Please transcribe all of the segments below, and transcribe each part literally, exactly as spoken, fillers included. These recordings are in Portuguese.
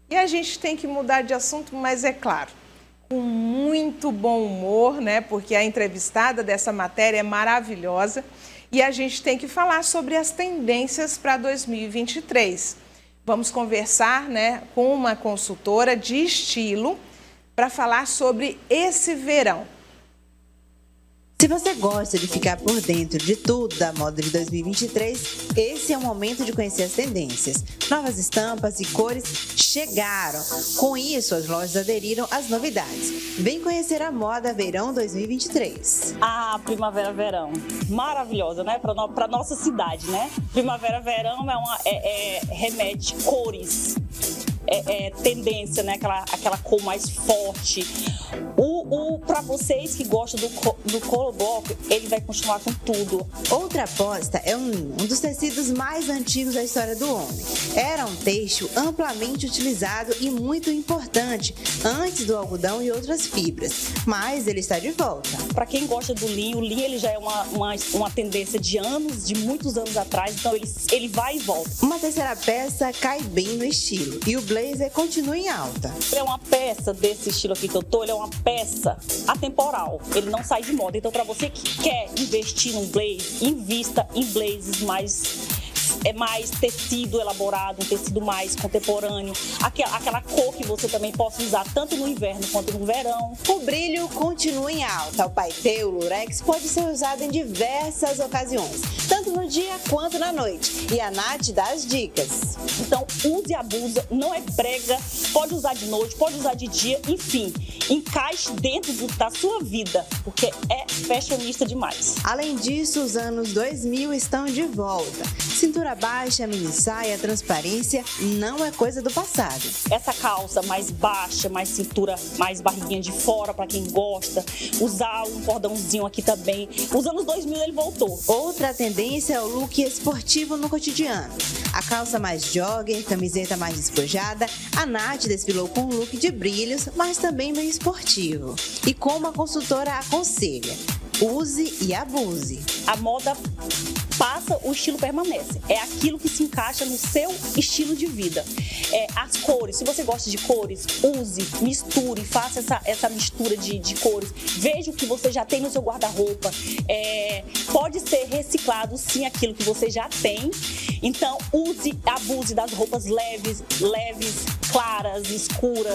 E a gente tem que mudar de assunto, mas é claro, com muito bom humor, né? Porque a entrevistada dessa matéria é maravilhosa e a gente tem que falar sobre as tendências para dois mil e vinte e três. Vamos conversar, né, com uma consultora de estilo para falar sobre esse verão. Se você gosta de ficar por dentro de tudo da moda de dois mil e vinte e três, esse é o momento de conhecer as tendências. Novas estampas e cores chegaram. Com isso, as lojas aderiram às novidades. Vem conhecer a moda verão dois mil e vinte e três. Ah, primavera-verão. Maravilhosa, né? Para no, para nossa cidade, né? Primavera-verão é uma é, é, remete cores. É, é, tendência, né? Aquela, aquela cor mais forte. O, o, para vocês que gostam do, do color block, ele vai continuar com tudo. Outra aposta é um, um dos tecidos mais antigos da história do homem. Era um têxtil amplamente utilizado e muito importante antes do algodão e outras fibras, mas ele está de volta. Para quem gosta do linho, o linho ele já é uma, uma, uma tendência de anos, de muitos anos atrás, então ele, ele vai e volta. Uma terceira peça cai bem no estilo e o blazer continua em alta. Ele é uma peça desse estilo aqui que eu tô, ele é uma peça atemporal, ele não sai de moda. Então, para você que quer investir num blazer, invista em blazers mais, é mais tecido elaborado, um tecido mais contemporâneo, aquela, aquela cor que você também possa usar tanto no inverno quanto no verão. O brilho continua em alta. O paetê, o lurex pode ser usado em diversas ocasiões, tanto no dia quanto na noite. E a Nath dá as dicas. Então, use e abusa, não é brega, pode usar de noite, pode usar de dia, enfim, encaixe dentro do, da sua vida, porque é fashionista demais. Além disso, os anos dois mil estão de volta. Cintura baixa, mini saia, transparência não é coisa do passado. Essa calça mais baixa, mais cintura, mais barriguinha de fora, para quem gosta, usar um cordãozinho aqui também. Os anos dois mil ele voltou. Outra tendência é o look esportivo no cotidiano. A calça mais jogger, camiseta mais despojada, a Nath desfilou com um look de brilhos, mas também meio esportivo. E como a consultora aconselha, use e abuse. A moda passa, o estilo permanece. É aquilo que se encaixa no seu estilo de vida. É, as cores, se você gosta de cores, use, misture, faça essa, essa mistura de, de cores. Veja o que você já tem no seu guarda-roupa. É, pode ser reciclado, sim, aquilo que você já tem. Então, use, abuse das roupas leves, leves, claras, escuras.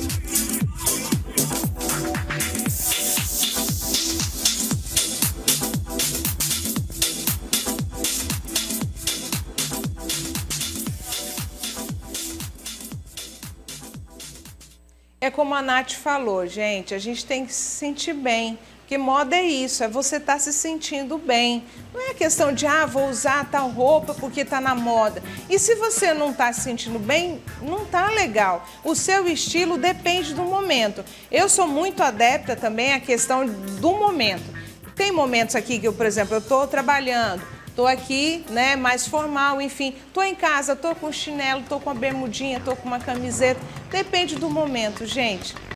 É como a Nath falou, gente, a gente tem que se sentir bem, porque moda é isso, é você estar se sentindo bem. Não é questão de, ah, vou usar tal roupa porque está na moda. E se você não está se sentindo bem, não está legal. O seu estilo depende do momento. Eu sou muito adepta também à questão do momento. Tem momentos aqui que eu, por exemplo, eu estou trabalhando, estou aqui, né, mais formal, enfim, estou em casa, estou com chinelo, estou com a bermudinha, estou com uma camiseta. Depende do momento, gente.